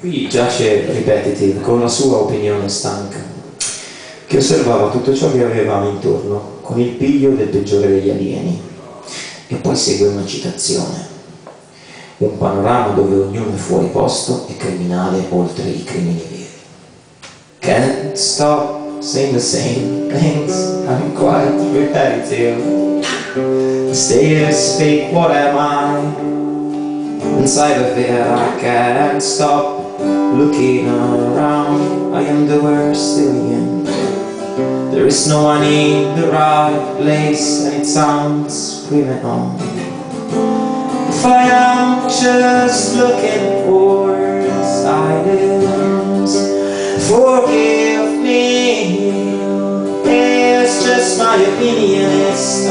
Qui giace Repetitive con la sua opinione stanca, che osservava tutto ciò che avevamo intorno con il piglio del peggiore degli alieni. E poi segue una citazione: un panorama dove ognuno è fuori posto e criminale oltre i crimini veri. Can't stop saying the same things, I'm quite repetitive. Stay to speak, what am I? Inside of it I can't stop looking around. I am the worst alien. There is no one in the right place, and it sounds criminal. If I am just looking for silence, forgive me. It's just my opinion, it's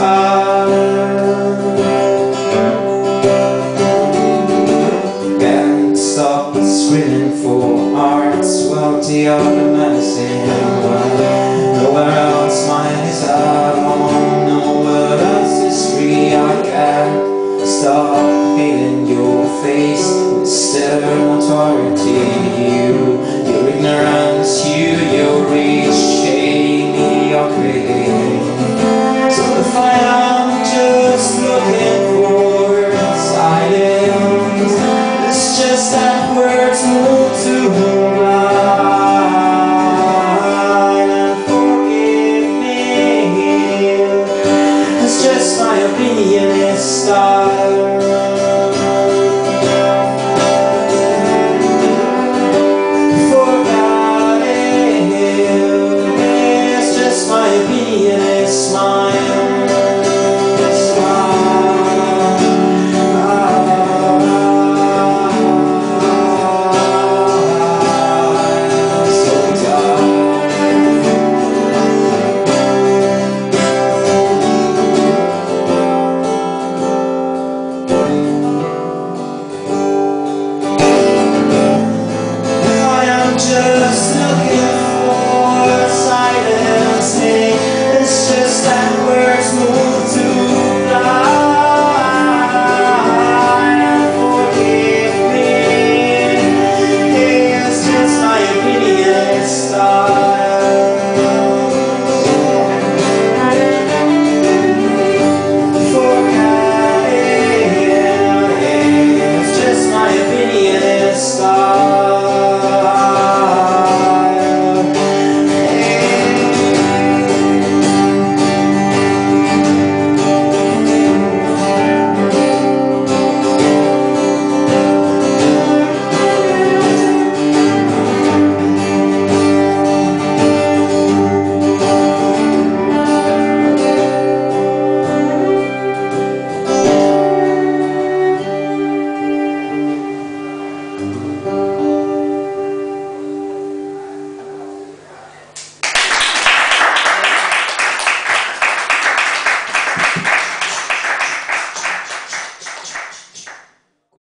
can't stop screaming for arts, wealthy of the medicine. Nowhere else mine is at home, nowhere else is free. I can't stop hating your face with stern authority. Your ignorance, you